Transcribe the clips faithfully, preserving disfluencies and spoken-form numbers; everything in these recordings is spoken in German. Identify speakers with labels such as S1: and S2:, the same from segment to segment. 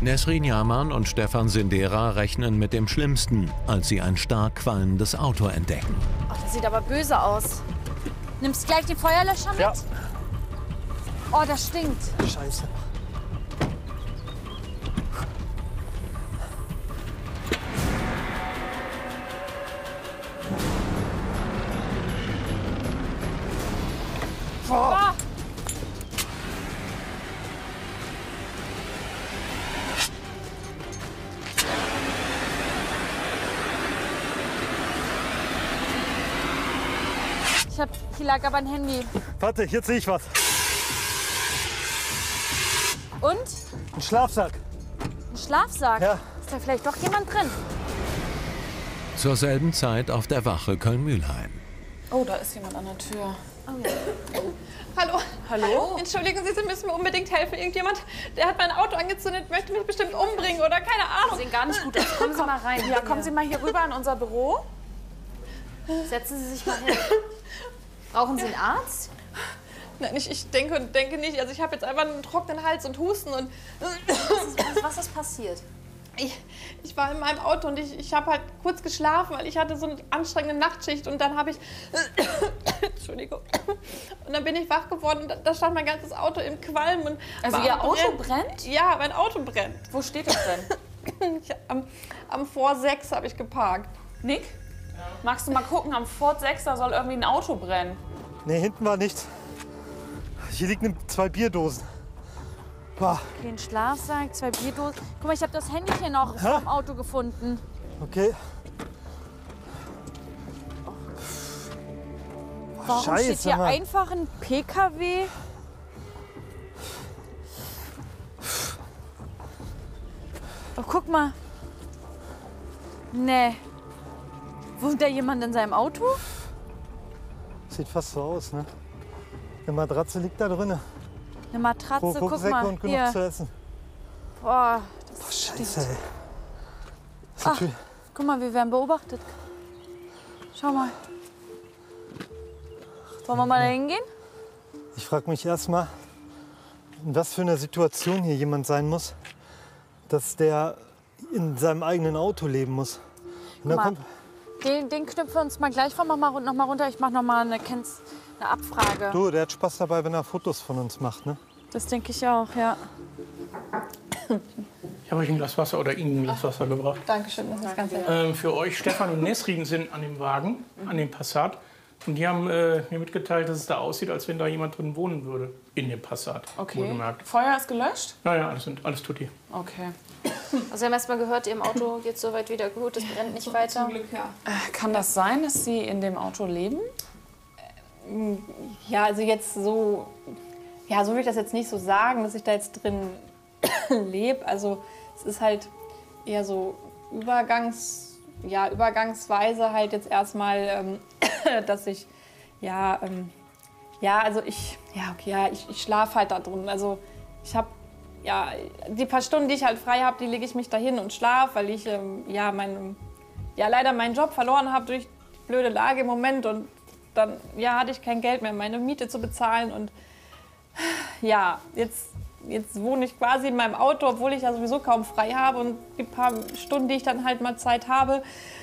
S1: Nesrin Yaman und Stefan Sindera rechnen mit dem Schlimmsten, als sie ein stark qualmendes Auto entdecken.
S2: Oh, das sieht aber böse aus. Nimmst du gleich die Feuerlöscher mit?
S3: Ja.
S2: Oh, das stinkt.
S3: Scheiße.
S2: Oh. Ich hab, hier lag aber ein Handy.
S3: Warte, jetzt sehe ich was.
S2: Und?
S3: Ein Schlafsack.
S2: Ein Schlafsack?
S3: Ja.
S2: Ist da vielleicht doch jemand drin?
S1: Zur selben Zeit auf der Wache Köln-Mühlheim.
S4: Oh, da ist jemand an der Tür.
S2: Oh, ja.
S5: Hallo.
S4: Hallo?
S5: Entschuldigen Sie, Sie müssen mir unbedingt helfen. Irgendjemand, der hat mein Auto angezündet, möchte mich bestimmt umbringen oder keine Ahnung.
S2: Sie sehen gar nicht gut aus. Kommen Sie mal rein.
S4: Ja, kommen Sie mal hier rüber in unser Büro.
S2: Setzen Sie sich mal hin. Brauchen Sie einen Arzt?
S5: Nein, ich, ich denke und denke nicht. Also ich habe jetzt einfach einen trockenen Hals und Husten und
S2: Was ist, was ist passiert?
S5: ich, ich war in meinem Auto und ich, ich habe halt kurz geschlafen, weil ich hatte so eine anstrengende Nachtschicht und dann habe ich Entschuldigung. Und dann bin ich wach geworden und da, da stand mein ganzes Auto im Qualm und
S4: Also
S5: war
S4: Ihr
S5: am
S4: Auto
S5: Brennen.
S4: brennt?
S5: Ja, mein Auto brennt.
S4: Wo steht das denn?
S5: Ich, am, am Vor sechs habe ich geparkt.
S4: Nick? Magst du mal gucken, am Ford sechs, da soll irgendwie ein Auto brennen.
S3: Nee, hinten war nichts. Hier liegen zwei Bierdosen. Boah.
S2: Okay, ein Schlafsack, zwei Bierdosen. Guck mal, ich habe das Handy hier noch
S3: Hä?
S2: im Auto gefunden.
S3: Okay.
S2: Warum
S3: Scheiße,
S2: steht hier
S3: Mann.
S2: einfach ein P K W? Oh, guck mal. Nee. Wohnt da jemand in seinem Auto?
S3: Sieht fast so aus, ne? Eine Matratze liegt da drin.
S2: Eine Matratze, guck
S3: Rucksäcke
S2: mal.
S3: und genug
S2: Hier.
S3: zu essen.
S2: Boah,
S3: Boah, Scheiße, ey. Das
S2: Ach,
S3: ist
S2: guck mal, wir werden beobachtet. Schau mal. Wollen wir mal da hingehen?
S3: Ich frage mich erst mal, in was für einer Situation hier jemand sein muss, dass der in seinem eigenen Auto leben muss. Und dann
S2: Guck mal.
S3: kommt,
S2: Den, den knüpfen wir uns mal gleich vor. Mach mal, noch mal runter. Ich mach noch mal eine, Kenz- eine Abfrage.
S3: du, der hat Spaß dabei, wenn er Fotos von uns macht, ne?
S2: Das denke ich auch, ja.
S6: Ich habe euch ein Glas Wasser oder Ihnen ein Glas Wasser gebracht.
S5: Dankeschön, das ist ganz nett.
S6: Ähm, für euch, Stefan und Nesrin sind an dem Wagen, an dem Passat. Und die haben äh, mir mitgeteilt, dass es da aussieht, als wenn da jemand drin wohnen würde. In dem Passat.
S4: Okay.
S6: Wohlgemerkt.
S4: Feuer ist gelöscht?
S6: Naja, alles, sind, alles tutti.
S4: Okay.
S2: Also wir haben erst mal gehört, Ihrem Auto geht soweit wieder gut, es brennt nicht weiter.
S5: Zum Glück, ja.
S4: Äh, kann das sein, dass Sie in dem Auto leben?
S5: Ja, also jetzt so, ja, so will ich das jetzt nicht so sagen, dass ich da jetzt drin lebe. Also es ist halt eher so Übergangs, ja, übergangsweise halt jetzt erstmal, ähm, dass ich, ja, ähm, ja, also ich, ja, okay, ja, ich, ich schlafe halt da drin. Also ich habe, ja, die paar Stunden, die ich halt frei habe, die lege ich mich dahin und schlafe, weil ich, ähm, ja, mein, ja, leider meinen Job verloren habe durch die blöde Lage im Moment und dann, ja, hatte ich kein Geld mehr, meine Miete zu bezahlen und ja, jetzt, jetzt wohne ich quasi in meinem Auto, obwohl ich ja sowieso kaum frei habe und die paar Stunden, die ich dann halt mal Zeit habe,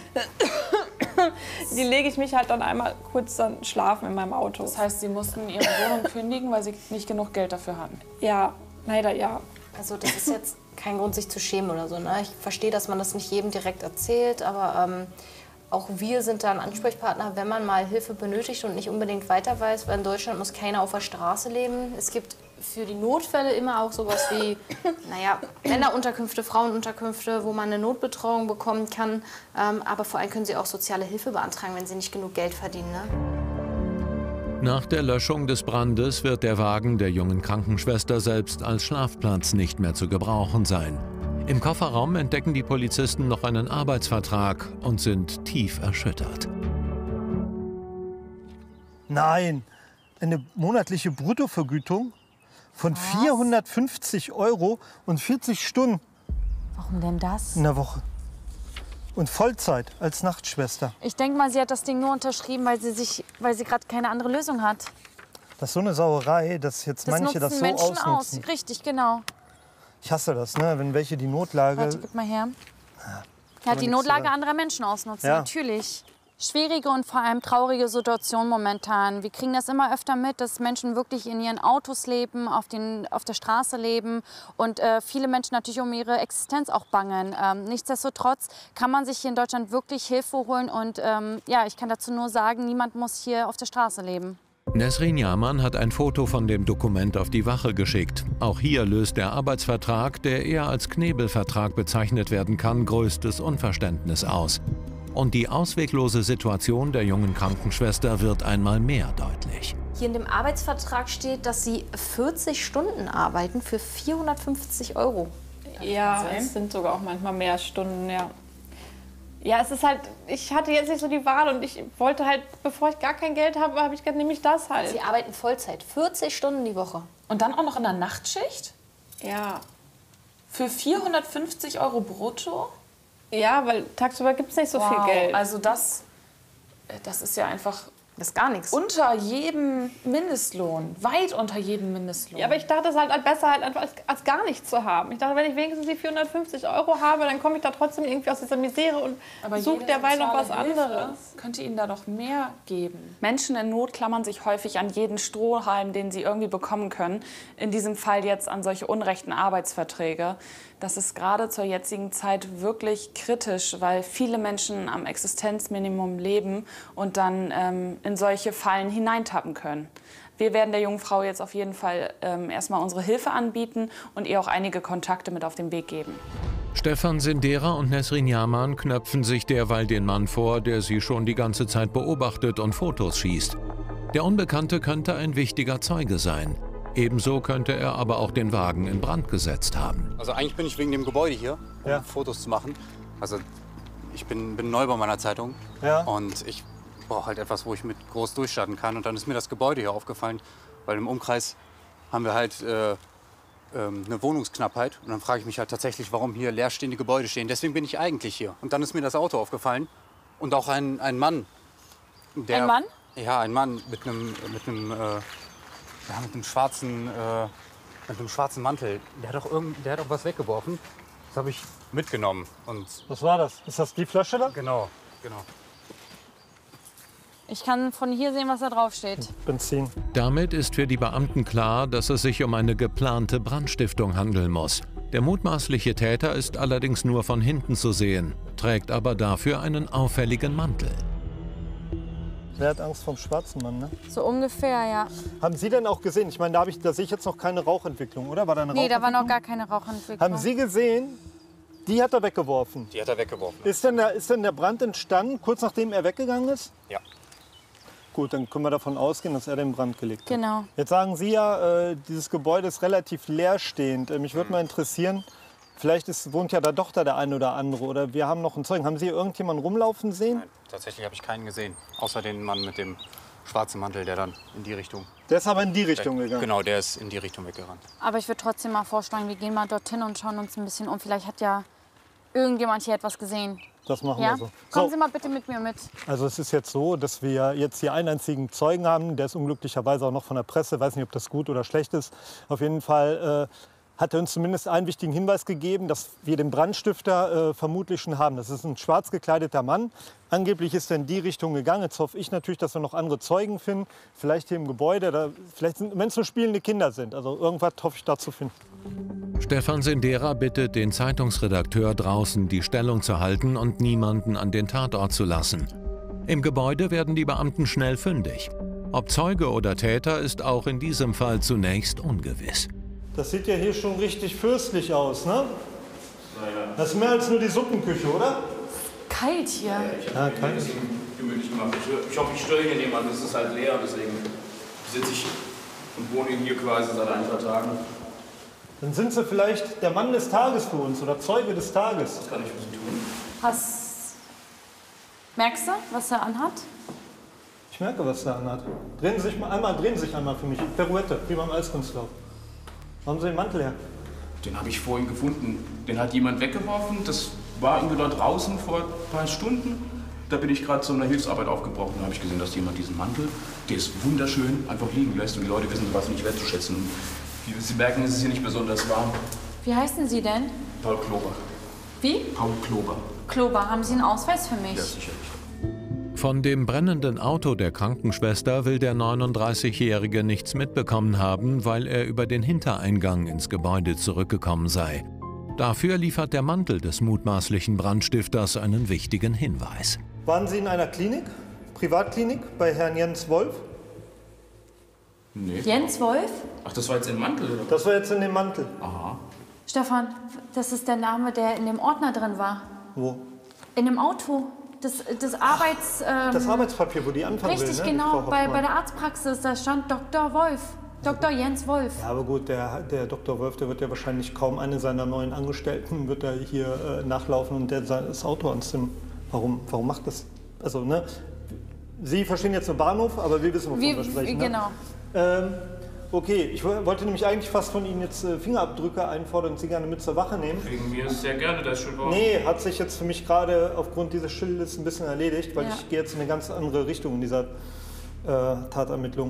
S5: die lege ich mich halt dann einmal kurz dann schlafen in meinem Auto.
S4: Das heißt, Sie mussten Ihre Wohnung kündigen, weil Sie nicht genug Geld dafür hatten?
S5: Ja, leider ja.
S7: Also das ist jetzt kein Grund, sich zu schämen oder so. Ne? Ich verstehe, dass man das nicht jedem direkt erzählt, aber ähm, auch wir sind da ein Ansprechpartner, wenn man mal Hilfe benötigt und nicht unbedingt weiter weiß, weil in Deutschland muss keiner auf der Straße leben. Es gibt für die Notfälle immer auch sowas wie, naja, Männerunterkünfte, Frauenunterkünfte, wo man eine Notbetreuung bekommen kann. Ähm, aber vor allem können Sie auch soziale Hilfe beantragen, wenn Sie nicht genug Geld verdienen. Ne?
S1: Nach der Löschung des Brandes wird der Wagen der jungen Krankenschwester selbst als Schlafplatz nicht mehr zu gebrauchen sein. Im Kofferraum entdecken die Polizisten noch einen Arbeitsvertrag und sind tief erschüttert.
S3: Nein, eine monatliche Bruttovergütung von vierhundertfünfzig Euro und vierzig Stunden
S2: Warum denn das?
S3: in der Woche. Und Vollzeit als Nachtschwester.
S2: Ich denke mal, sie hat das Ding nur unterschrieben, weil sie sich, weil sie gerade keine andere Lösung hat.
S3: Das ist so eine Sauerei, dass jetzt
S2: Das
S3: manche
S2: nutzen
S3: das so
S2: Menschen
S3: ausnutzen.
S2: aus. Richtig, genau.
S3: Ich hasse das, ne? Wenn welche die Notlage...
S2: Warte, gib mal her.
S3: Ja,
S2: Ja, die Notlage
S3: sagen.
S2: anderer Menschen ausnutzen,
S3: Ja.
S2: natürlich. Schwierige und vor allem traurige Situation momentan. Wir kriegen das immer öfter mit, dass Menschen wirklich in ihren Autos leben, auf, den, auf der Straße leben und äh, viele Menschen natürlich um ihre Existenz auch bangen. Ähm, nichtsdestotrotz kann man sich hier in Deutschland wirklich Hilfe holen und ähm, ja, ich kann dazu nur sagen, niemand muss hier auf der Straße leben.
S1: Nesrin Yaman hat ein Foto von dem Dokument auf die Wache geschickt. Auch hier löst der Arbeitsvertrag, der eher als Knebelvertrag bezeichnet werden kann, größtes Unverständnis aus. Und die ausweglose Situation der jungen Krankenschwester wird einmal mehr deutlich.
S7: Hier in dem Arbeitsvertrag steht, dass sie vierzig Stunden arbeiten für vierhundertfünfzig Euro.
S5: Ja, es sind sogar auch manchmal mehr Stunden, ja. Ja, es ist halt, ich hatte jetzt nicht so die Wahl und ich wollte halt, bevor ich gar kein Geld habe, habe ich gedacht, nehme ich das halt.
S7: Sie arbeiten Vollzeit, vierzig Stunden die Woche.
S4: Und dann auch noch in der Nachtschicht?
S5: Ja.
S4: Für vierhundertfünfzig Euro brutto?
S5: Ja, weil tagsüber gibt es nicht so
S4: Wow,
S5: viel Geld.
S4: Also das, das ist ja einfach
S7: Das ist gar nichts.
S4: unter jedem Mindestlohn. Weit unter jedem Mindestlohn.
S5: Ja, aber ich dachte, es ist halt besser, halt einfach als, als gar nichts zu haben. Ich dachte, wenn ich wenigstens die vierhundertfünfzig Euro habe, dann komme ich da trotzdem irgendwie aus dieser Misere und suche
S4: jede
S5: derweil noch was
S4: soziale Hilfe
S5: anderes.
S4: könnte ihnen da doch mehr geben. Menschen in Not klammern sich häufig an jeden Strohhalm, den sie irgendwie bekommen können. In diesem Fall jetzt an solche unrechten Arbeitsverträge. Das ist gerade zur jetzigen Zeit wirklich kritisch, weil viele Menschen am Existenzminimum leben und dann ähm, in solche Fallen hineintappen können. Wir werden der jungen Frau jetzt auf jeden Fall ähm, erstmal unsere Hilfe anbieten und ihr auch einige Kontakte mit auf den Weg geben.
S1: Stefan Sindera und Nesrin Yaman knöpfen sich derweil den Mann vor, der sie schon die ganze Zeit beobachtet und Fotos schießt. Der Unbekannte könnte ein wichtiger Zeuge sein. Ebenso könnte er aber auch den Wagen in Brand gesetzt haben.
S8: Also eigentlich bin ich wegen dem Gebäude hier, um
S3: Ja.
S8: Fotos zu machen. Also ich bin, bin neu bei meiner Zeitung
S3: Ja.
S8: und ich brauche halt etwas, wo ich mit groß durchstarten kann. Und dann ist mir das Gebäude hier aufgefallen, weil im Umkreis haben wir halt äh, ähm, eine Wohnungsknappheit. Und dann frage ich mich halt tatsächlich, warum hier leerstehende Gebäude stehen. Deswegen bin ich eigentlich hier. Und dann ist mir das Auto aufgefallen und auch ein, ein Mann. Der,
S2: Ein Mann?
S8: Ja, ein Mann mit einem, mit einem, äh, ja, mit einem schwarzen, äh, mit einem schwarzen Mantel. Der hat auch irgend, der hat auch was weggeworfen. Das habe ich mitgenommen. Und
S3: Was war das? Ist das die Flasche da?
S8: genau, genau.
S2: Ich kann von hier sehen, was da drauf steht.
S3: Benzin.
S1: Damit ist für die Beamten klar, dass es sich um eine geplante Brandstiftung handeln muss. Der mutmaßliche Täter ist allerdings nur von hinten zu sehen, trägt aber dafür einen auffälligen Mantel.
S3: Wer hat Angst vom schwarzen Mann, ne?
S2: So ungefähr, ja.
S3: Haben Sie denn auch gesehen? Ich meine, da, hab ich, da sehe ich jetzt noch keine Rauchentwicklung, oder? War da eine
S2: Nee, da war noch
S3: Rauchentwicklung?
S2: gar keine Rauchentwicklung.
S3: Haben Sie gesehen, die hat er weggeworfen.
S8: Die hat er weggeworfen.
S3: Ist denn, der, ist denn der Brand entstanden, kurz nachdem er weggegangen ist?
S8: Ja.
S3: Gut, dann können wir davon ausgehen, dass er den Brand gelegt hat.
S2: Genau.
S3: Jetzt sagen Sie ja, äh, dieses Gebäude ist relativ leerstehend. Äh, mich würde mal interessieren, vielleicht ist, wohnt ja da doch da der eine oder andere. Oder wir haben noch einen Zeugen. Haben Sie irgendjemanden rumlaufen sehen?
S8: Nein, tatsächlich habe ich keinen gesehen. Außer den Mann mit dem schwarzen Mantel, der dann in die Richtung...
S3: Der ist aber in die Richtung gegangen.
S8: Genau, der ist in die Richtung weggerannt.
S2: Aber ich würde trotzdem mal vorschlagen, wir gehen mal dorthin und schauen uns ein bisschen um. Vielleicht hat ja irgendjemand hier etwas gesehen.
S3: Das machen
S2: Ja?
S3: wir so.
S2: Kommen
S3: so.
S2: Sie mal bitte mit mir mit.
S3: Also es ist jetzt so, dass wir jetzt hier einen einzigen Zeugen haben. Der ist unglücklicherweise auch noch von der Presse. Weiß nicht, ob das gut oder schlecht ist. Auf jeden Fall äh, hat er uns zumindest einen wichtigen Hinweis gegeben, dass wir den Brandstifter äh, vermutlich schon haben. Das ist ein schwarz gekleideter Mann. Angeblich ist er in die Richtung gegangen. Jetzt hoffe ich natürlich, dass wir noch andere Zeugen finden. Vielleicht hier im Gebäude. Da, vielleicht sind, wenn es nur spielende Kinder sind. Also irgendwas hoffe ich da zu finden.
S1: Stefan Sindera bittet den Zeitungsredakteur draußen, die Stellung zu halten und niemanden an den Tatort zu lassen. Im Gebäude werden die Beamten schnell fündig. Ob Zeuge oder Täter ist auch in diesem Fall zunächst ungewiss.
S3: Das sieht ja hier schon richtig fürstlich aus, ne? Das ist mehr als nur die Suppenküche, oder?
S2: Kalt hier.
S3: Ja, kalt.
S9: Gemütlich gemacht. Ich hoffe, ich störe hier niemanden. Es ist halt leer, deswegen sitze ich und wohne hier quasi seit ein, zwei Tagen.
S3: Dann sind Sie vielleicht der Mann des Tages für uns oder Zeuge des Tages.
S9: Was kann ich für Sie tun?
S2: Hast... Merkst du, was er anhat?
S3: Ich merke, was der anhat. Drehen Sie sich mal einmal, drehen Sie sich einmal für mich. Pirouette, wie beim Eiskunstlauf. Wo haben Sie den Mantel her?
S9: Den habe ich vorhin gefunden. Den hat jemand weggeworfen. Das war irgendwie dort draußen vor ein paar Stunden. Da bin ich gerade zu einer Hilfsarbeit aufgebrochen. Da habe ich gesehen, dass jemand diesen Mantel, der ist wunderschön, einfach liegen lässt. Und die Leute wissen sowas nicht wertzuschätzen. Und wie Sie merken, ist es hier nicht besonders warm.
S2: Wie heißen Sie denn?
S9: Paul Klober.
S2: Wie?
S9: Paul Klober.
S2: Klober, haben Sie einen Ausweis für mich?
S9: Ja, sicherlich.
S1: Von dem brennenden Auto der Krankenschwester will der neununddreißigjährige nichts mitbekommen haben, weil er über den Hintereingang ins Gebäude zurückgekommen sei. Dafür liefert der Mantel des mutmaßlichen Brandstifters einen wichtigen Hinweis.
S3: Waren Sie in einer Klinik, Privatklinik, bei Herrn Jens Wolf?
S9: Nee.
S2: Jens Wolf?
S9: Ach, das war jetzt im Mantel, oder?
S3: Das war jetzt in dem Mantel.
S9: Aha.
S2: Stefan, das ist der Name, der in dem Ordner drin war.
S3: Wo?
S2: In dem Auto. Das, das Arbeits... Ähm,
S3: Das Arbeitspapier, wo die anfangen
S2: Richtig,
S3: will, ne?
S2: genau.
S3: Frau
S2: Bei,
S3: Hoffmann.
S2: bei der Arztpraxis, da stand Doktor Wolf. Doktor Jens Wolf.
S3: Ja, aber gut, der, der Doktor Wolf, der wird ja wahrscheinlich kaum eine seiner neuen Angestellten wird er hier äh, nachlaufen und der das Auto anzünden. Warum, warum macht das? Also, ne? Sie verstehen jetzt den Bahnhof, aber wir wissen, wovon
S2: Wie,
S3: wir sprechen.
S2: genau.
S3: Ne? Ähm, okay, ich wollte nämlich eigentlich fast von Ihnen jetzt äh, Fingerabdrücke einfordern und Sie gerne mit zur Wache nehmen.
S9: Wegen mir ist sehr gerne das Schild.
S3: Nee, hat sich jetzt für mich gerade aufgrund dieses Schildes ein bisschen erledigt, weil
S2: Ja.
S3: ich gehe jetzt in eine ganz andere Richtung in dieser äh, Tatermittlung.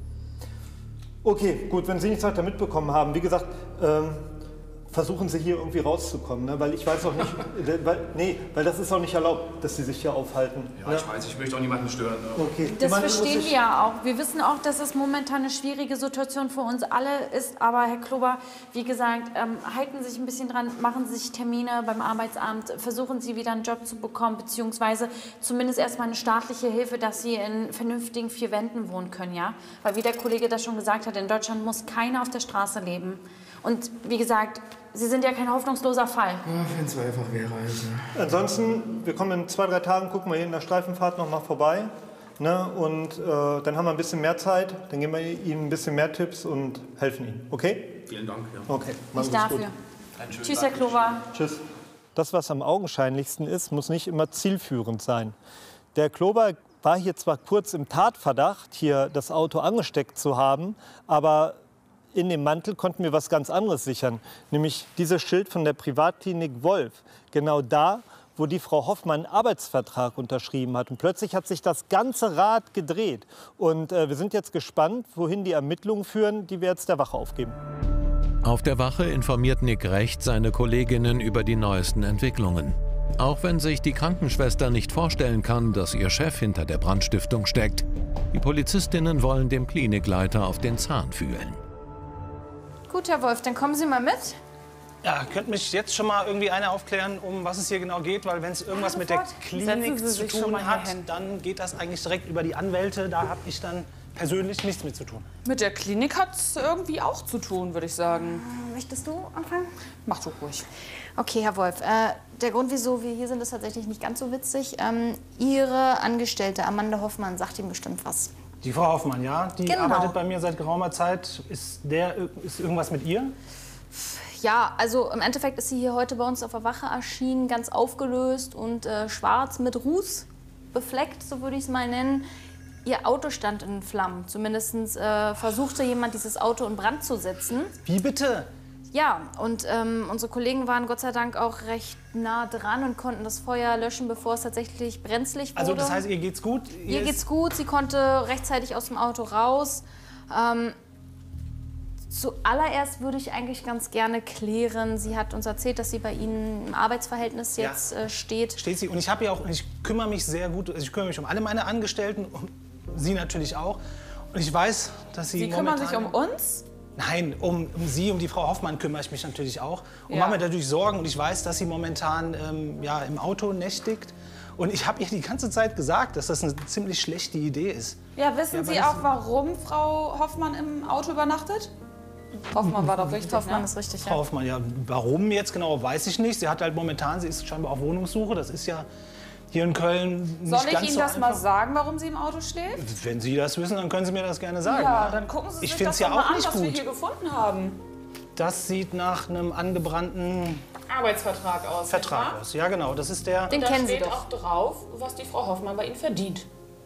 S3: Okay, gut, wenn Sie nichts weiter mitbekommen haben, wie gesagt, ähm, versuchen Sie hier irgendwie rauszukommen, ne? Weil ich weiß auch nicht, weil, nee, weil das ist auch nicht erlaubt, dass Sie sich hier aufhalten.
S9: Ja,
S3: ne?
S9: ich weiß, ich möchte auch niemanden stören. Ne?
S3: Okay.
S2: Das
S3: Jemand muss
S2: verstehen
S3: sich-
S2: wir ja auch. Wir wissen auch, dass es momentan eine schwierige Situation für uns alle ist. Aber Herr Klober, wie gesagt, ähm, halten Sie sich ein bisschen dran, machen Sie sich Termine beim Arbeitsamt, versuchen Sie wieder einen Job zu bekommen, beziehungsweise zumindest erstmal eine staatliche Hilfe, dass Sie in vernünftigen vier Wänden wohnen können, ja? Weil wie der Kollege das schon gesagt hat, in Deutschland muss keiner auf der Straße leben. Und wie gesagt, Sie sind ja kein hoffnungsloser Fall.
S9: Ja, wenn es so einfach wäre. Also.
S3: Ansonsten, wir kommen in zwei, drei Tagen, gucken wir hier in der Streifenfahrt noch mal vorbei. Ne? Und äh, dann haben wir ein bisschen mehr Zeit, dann geben wir Ihnen ein bisschen mehr Tipps und helfen Ihnen. Okay?
S9: Vielen Dank. Ja.
S3: Okay, machen
S2: Ich
S3: Sie es
S2: dafür.
S3: gut.
S2: Tschüss, Herr Klober.
S3: Tschüss. Das, was am augenscheinlichsten ist, muss nicht immer zielführend sein. Der Klober war hier zwar kurz im Tatverdacht, hier das Auto angesteckt zu haben, aber in dem Mantel konnten wir was ganz anderes sichern, nämlich dieses Schild von der Privatklinik Wolf. Genau da, wo die Frau Hoffmann einen Arbeitsvertrag unterschrieben hat. Und plötzlich hat sich das ganze Rad gedreht. Und äh, wir sind jetzt gespannt, wohin die Ermittlungen führen, die wir jetzt der Wache aufgeben.
S1: Auf der Wache informiert Nick Recht seine Kolleginnen über die neuesten Entwicklungen. Auch wenn sich die Krankenschwester nicht vorstellen kann, dass ihr Chef hinter der Brandstiftung steckt, die Polizistinnen wollen dem Klinikleiter auf den Zahn fühlen.
S2: Gut, Herr Wolf, dann kommen Sie mal mit.
S10: Ja, könnte mich jetzt schon mal irgendwie einer aufklären, um was es hier genau geht, weil wenn es irgendwas mit der
S4: sofort.
S10: Klinik
S4: Setzen Sie
S10: zu
S4: sich schon
S10: tun
S4: mal
S10: hat,
S4: hierhin.
S10: dann geht das eigentlich direkt über die Anwälte. Da habe ich dann persönlich nichts mit zu tun.
S4: Mit der Klinik hat es irgendwie auch zu tun, würde ich sagen.
S7: Möchtest du anfangen?
S4: Mach doch ruhig.
S7: Okay, Herr Wolf, äh, der Grund, wieso wir hier sind, ist tatsächlich nicht ganz so witzig. Ähm, Ihre Angestellte Amanda Hoffmann sagt Ihnen bestimmt was.
S10: Die Frau Hoffmann, ja, die
S7: Genau.
S10: arbeitet bei mir seit geraumer Zeit. Ist, der, ist irgendwas mit ihr?
S7: Ja, also im Endeffekt ist sie hier heute bei uns auf der Wache erschienen, ganz aufgelöst und äh, schwarz mit Ruß befleckt, so würde ich es mal nennen. Ihr Auto stand in Flammen. Zumindest äh, versuchte jemand, dieses Auto in Brand zu setzen.
S10: Wie bitte?
S7: Ja, und ähm, unsere Kollegen waren Gott sei Dank auch recht nah dran und konnten das Feuer löschen, bevor es tatsächlich brenzlig wurde.
S10: Also das heißt, ihr geht's gut?
S7: Ihr
S10: ist-
S7: geht's gut, sie konnte rechtzeitig aus dem Auto raus. Ähm, zuallererst würde ich eigentlich ganz gerne klären, sie hat uns erzählt, dass sie bei Ihnen im Arbeitsverhältnis
S10: Ja.
S7: jetzt äh, steht.
S10: Steht sie. Und ich habe ja auch, ich kümmere mich sehr gut, also ich kümmere mich um alle meine Angestellten, um sie natürlich auch. Und ich weiß, dass sie
S4: Sie kümmern
S10: momentan...
S4: sich um uns?
S10: Nein, um, um sie, um die Frau Hoffmann kümmere ich mich natürlich auch. Und
S4: Ja.
S10: mache mir natürlich Sorgen. Und ich weiß, dass sie momentan ähm, ja, im Auto nächtigt. Und ich habe ihr die ganze Zeit gesagt, dass das eine ziemlich schlechte Idee ist.
S4: Ja, wissen
S10: Ja,
S4: Sie
S10: weil
S4: auch,
S10: das-
S4: warum Frau Hoffmann im Auto übernachtet? Hoffmann war doch richtig,
S7: Hoffmann
S4: ne?
S7: ist richtig,
S10: Frau
S7: ja.
S10: Hoffmann, ja, warum jetzt genau, weiß ich nicht. Sie hat halt momentan, sie ist scheinbar auf Wohnungssuche. Das ist ja hier in Köln nicht
S4: Soll ich
S10: ganz
S4: Ihnen
S10: so
S4: das mal
S10: einfach.
S4: sagen, warum sie im Auto schläft?
S10: Wenn Sie das wissen, dann können Sie mir das gerne sagen.
S4: Ja,
S10: ne?
S4: dann gucken Sie
S10: Ich
S4: sich
S10: find's
S4: das
S10: ja
S4: doch mal
S10: auch
S4: an,
S10: nicht
S4: was wir
S10: gut.
S4: hier gefunden haben.
S10: Das sieht nach einem angebrannten
S4: Arbeitsvertrag aus.
S10: Vertrag
S4: nicht wahr?
S10: aus. Ja, genau, das ist der...
S7: Den
S4: Da
S7: kennen Sie
S4: steht
S7: doch.
S4: auch drauf, was die Frau Hoffmann bei Ihnen verdient.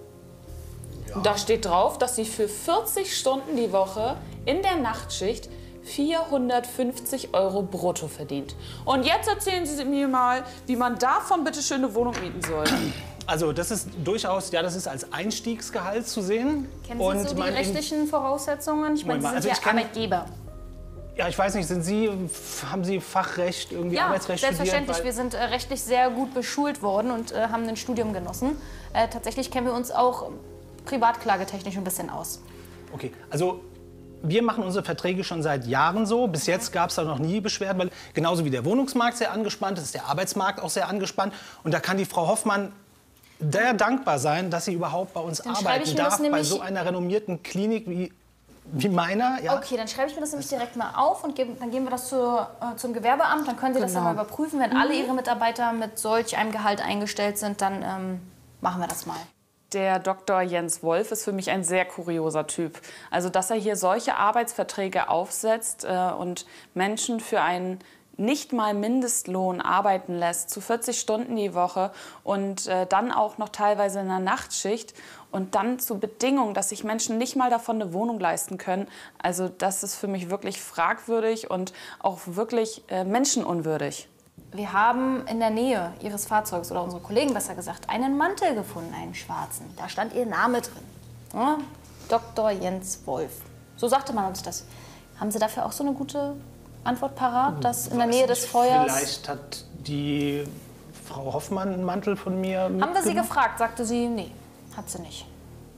S4: Da steht drauf, dass sie für vierzig Stunden die Woche in der Nachtschicht vierhundertfünfzig Euro brutto verdient. Und jetzt erzählen Sie mir mal, wie man davon bitte schön eine Wohnung mieten soll.
S10: Also das ist durchaus, ja, das ist als Einstiegsgehalt zu sehen.
S7: Kennen Sie so die
S10: mein-
S7: rechtlichen Voraussetzungen? Ich meine,
S10: Moment
S7: Sie
S10: mal,
S7: sind
S10: also
S7: ja
S10: ich kenn-
S7: Arbeitgeber.
S10: Ja, ich weiß nicht, sind Sie, haben Sie Fachrecht, irgendwie
S5: Ja,
S10: Arbeitsrecht studiert?
S5: selbstverständlich. Wir sind äh, rechtlich sehr gut beschult worden und äh, haben ein Studium genossen. Äh, tatsächlich kennen wir uns auch privatklagetechnisch ein bisschen aus.
S10: Okay, also wir machen unsere Verträge schon seit Jahren so. Bis jetzt gab es da noch nie Beschwerden, weil genauso wie der Wohnungsmarkt sehr angespannt ist, ist der Arbeitsmarkt auch sehr angespannt. Und da kann die Frau Hoffmann sehr dankbar sein, dass sie überhaupt bei uns
S5: Dann schreibe
S10: arbeiten
S5: ich mir das
S10: darf, bei
S5: nämlich-
S10: so einer renommierten Klinik wie, wie meiner. Ja.
S5: Okay, dann schreibe ich mir das nämlich direkt mal auf und geben, dann geben wir das zur, äh, zum Gewerbeamt. Dann können Sie das
S2: Genau.
S5: dann mal überprüfen. Wenn alle Ihre Mitarbeiter mit solch einem Gehalt eingestellt sind, dann ähm, machen wir das mal.
S4: Der Doktor Jens Wolf ist für mich ein sehr kurioser Typ. Also, dass er hier solche Arbeitsverträge aufsetzt äh, und Menschen für einen nicht mal Mindestlohn arbeiten lässt, zu vierzig Stunden die Woche und äh, dann auch noch teilweise in einer Nachtschicht und dann zu Bedingungen, dass sich Menschen nicht mal davon eine Wohnung leisten können. Also das ist für mich wirklich fragwürdig und auch wirklich äh, menschenunwürdig.
S5: Wir haben in der Nähe Ihres Fahrzeugs, oder unsere Kollegen besser gesagt, einen Mantel gefunden, einen schwarzen. Da stand Ihr Name drin. Ja, Doktor Jens Wolf. So sagte man uns das. Haben Sie dafür auch so eine gute Antwort parat, dass in der Nähe des Feuers...
S10: Vielleicht hat die Frau Hoffmann einen Mantel von mir
S5: Haben wir sie
S10: mitgenommen?
S5: gefragt, sagte sie, nee, hat sie nicht.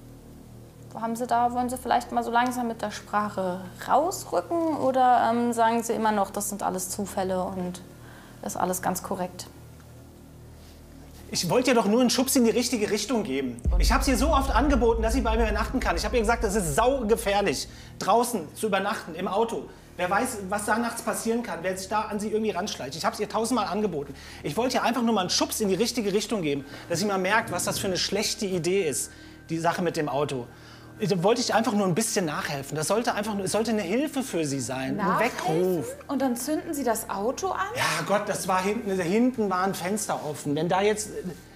S5: Wo haben Sie da, wollen Sie vielleicht mal so langsam mit der Sprache rausrücken oder ähm, sagen Sie immer noch, das sind alles Zufälle und ist alles ganz korrekt?
S10: Ich wollte ihr doch nur einen Schubs in die richtige Richtung geben. Ich habe es ihr so oft angeboten, dass sie bei mir übernachten kann. Ich habe ihr gesagt, es ist saugefährlich, draußen zu übernachten, im Auto. Wer weiß, was da nachts passieren kann, wer sich da an sie irgendwie ranschleicht. Ich habe es ihr tausendmal angeboten. Ich wollte ihr einfach nur mal einen Schubs in die richtige Richtung geben, dass sie mal merkt, was das für eine schlechte Idee ist, die Sache mit dem Auto. Da wollte ich einfach nur ein bisschen nachhelfen. Das sollte einfach nur, es sollte eine Hilfe für sie sein, ein Weckruf.
S4: Und dann zünden Sie das Auto an?
S10: Ja Gott, das war hinten, hinten war ein Fenster offen. Wenn da jetzt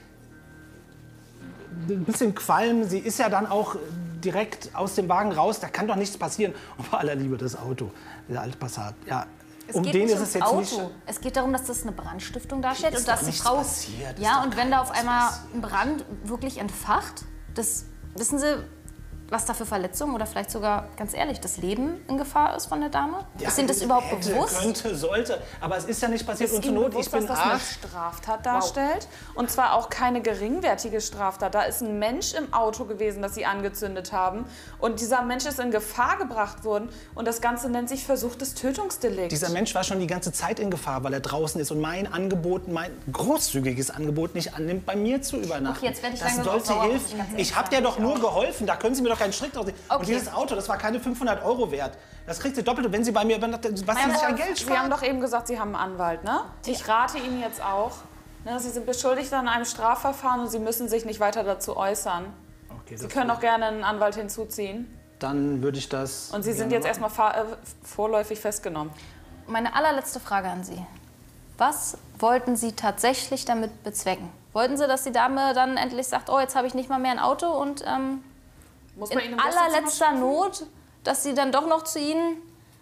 S10: ein bisschen Qualm, sie ist ja dann auch direkt aus dem Wagen raus, da kann doch nichts passieren. Und bei aller Liebe, das Auto, der alte Passat, ja.
S5: Es
S10: Um
S5: geht
S10: den
S5: nicht
S10: ist
S5: ums
S10: es jetzt
S5: Auto.
S10: nicht.
S5: Es geht darum, dass das eine Brandstiftung darstellt
S10: Ist
S5: und dass
S10: doch
S5: die
S10: nichts
S5: Frau
S10: passiert, ist
S5: ja
S10: doch
S5: und wenn da auf
S10: nichts
S5: einmal
S10: passiert.
S5: ein Brand wirklich entfacht, das wissen Sie, was da für Verletzungen oder vielleicht sogar ganz ehrlich das Leben in Gefahr ist von der Dame?
S10: Ja,
S5: ist Ihnen das überhaupt
S10: hätte,
S5: bewusst?
S10: Könnte, sollte, aber es ist ja nicht passiert.
S4: Ist
S10: Und zur
S4: Ihnen
S10: Not,
S4: bewusst,
S10: ich bin
S4: dass das eine
S10: Arsch.
S4: Straftat darstellt? Und zwar auch keine geringwertige Straftat. Da ist ein Mensch im Auto gewesen, das Sie angezündet haben. Und dieser Mensch ist in Gefahr gebracht worden. Und das Ganze nennt sich versuchtes Tötungsdelikt.
S10: Dieser Mensch war schon die ganze Zeit in Gefahr, weil er draußen ist und mein Angebot, mein großzügiges Angebot nicht annimmt, bei mir zu übernachten.
S5: Okay, jetzt werde ich
S10: das
S5: langsam
S10: sollte
S5: sauer, muss
S10: helfen.
S5: ich ganz ehrlich
S10: Ich habe
S5: sagen.
S10: dir doch
S5: Ich
S10: nur
S5: auch.
S10: geholfen, da können Sie mir doch keinen Strick draus sehen. Und
S5: Okay.
S10: dieses Auto, das war keine fünfhundert Euro wert. Das kriegt sie doppelt, wenn Sie bei mir übernachtet, was Sie sich an Geld
S4: Sie
S10: sparen.
S4: haben doch eben gesagt, Sie haben einen Anwalt, ne? Ich rate Ihnen jetzt auch, ne, Sie sind beschuldigt an einem Strafverfahren und Sie müssen sich nicht weiter dazu äußern.
S10: Okay,
S4: Sie
S10: das
S4: können auch gerne einen Anwalt hinzuziehen.
S10: Dann würde ich das.
S4: Und Sie sind
S10: gerne
S4: jetzt
S10: machen.
S4: erstmal fa- äh, vorläufig festgenommen.
S5: Meine allerletzte Frage an Sie. Was wollten Sie tatsächlich damit bezwecken? Wollten Sie, dass die Dame dann endlich sagt, oh, jetzt habe ich nicht mal mehr ein Auto und ähm,
S4: Muss
S5: in
S4: man Ihnen im Gästezimmer
S5: allerletzter
S4: schlafen?
S5: Not, dass sie dann doch noch zu Ihnen...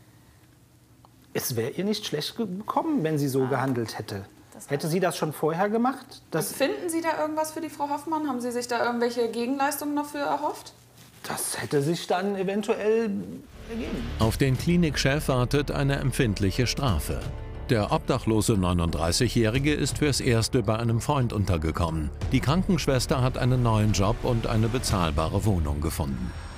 S10: Es wäre ihr nicht schlecht gekommen, wenn sie so gehandelt hätte. Hätte sie das schon vorher gemacht? Das,
S4: Finden Sie da irgendwas für die Frau Hoffmann? Haben Sie sich da irgendwelche Gegenleistungen dafür erhofft?
S10: das hätte sich dann eventuell ergeben.
S1: Auf den Klinikchef wartet eine empfindliche Strafe. Der obdachlose neununddreißigjährige ist fürs Erste bei einem Freund untergekommen. Die Krankenschwester hat einen neuen Job und eine bezahlbare Wohnung gefunden.